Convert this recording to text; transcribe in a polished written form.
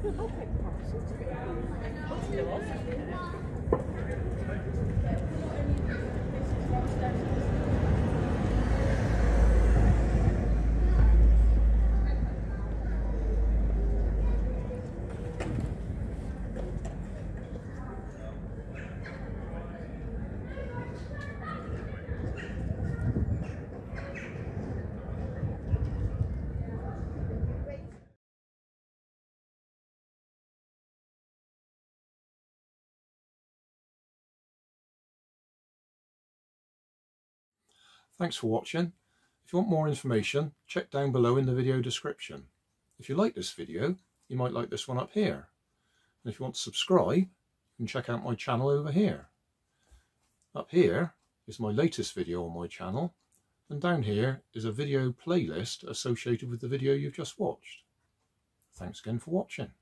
Thanks for watching. If you want more information, check down below in the video description. If you like this video, you might like this one up here. And if you want to subscribe, you can check out my channel over here. Up here is my latest video on my channel, and down here is a video playlist associated with the video you've just watched. Thanks again for watching.